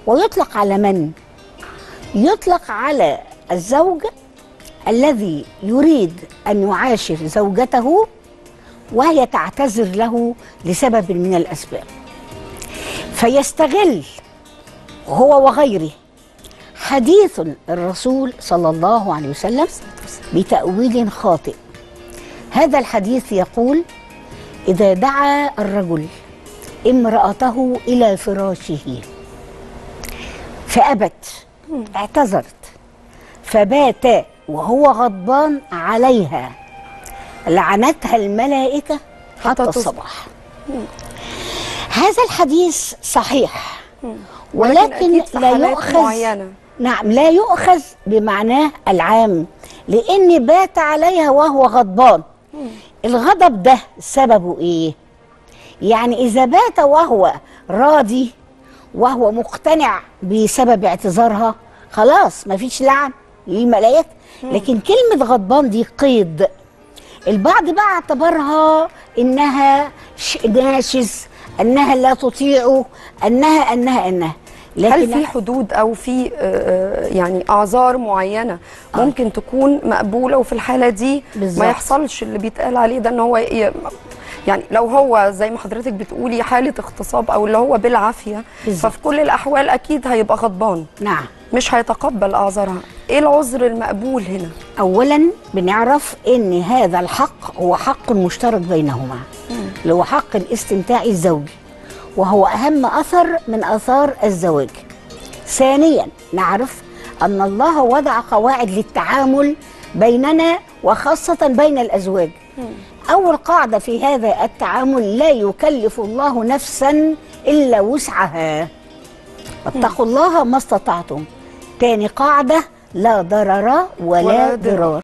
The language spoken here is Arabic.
ويطلق على من؟ يطلق على الزوج الذي يريد أن يعاشر زوجته وهي تعتذر له لسبب من الأسباب، فيستغل هو وغيره حديث الرسول صلى الله عليه وسلم بتأويل خاطئ. هذا الحديث يقول: إذا دعا الرجل امرأته إلى فراشه فأبت، اعتذرت، فبات وهو غضبان عليها، لعنتها الملائكة حتى الصباح. هذا الحديث صحيح، ولكن لا يؤخذ، نعم، لا يؤخذ بمعناه العام، لأن بات عليها وهو غضبان. الغضب ده سببه إيه؟ يعني إذا بات وهو راضي وهو مقتنع بسبب اعتذارها، خلاص مفيش لعن للملائكة. لكن كلمة غضبان دي قيد. البعض بقى اعتبرها إنها ناشز، أنها لا تطيعه، أنها لكن هل في حدود أو في يعني أعذار معينة ممكن تكون مقبولة، وفي الحالة دي ما يحصلش اللي بيتقال عليه ده، إن هو يعني لو هو زي ما حضرتك بتقولي حالة اغتصاب أو اللي هو بالعافية، ففي كل الأحوال أكيد هيبقى غضبان، نعم، مش هيتقبل أعذارها. إيه العذر المقبول هنا؟ أولا بنعرف إن هذا الحق هو حق مشترك بينهما، اللي هو حق الاستمتاع الزوجي، وهو أهم أثر من آثار الزواج. ثانيا نعرف أن الله وضع قواعد للتعامل بيننا وخاصة بين الأزواج. أول قاعدة في هذا التعامل: لا يكلف الله نفسا إلا وسعها، واتقوا الله ما استطعتم. تاني قاعدة: لا ضرر ولا ضرار.